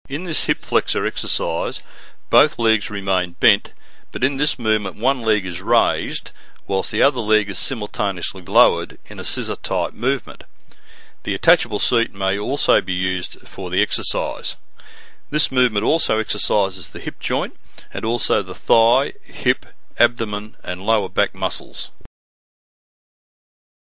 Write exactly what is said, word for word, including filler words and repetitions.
In this hip flexor exercise, both legs remain bent, but in this movement one leg is raised whilst the other leg is simultaneously lowered in a scissor type movement. The attachable seat may also be used for the exercise. This movement also exercises the hip joint and also the thigh, hip, abdomen and lower back muscles.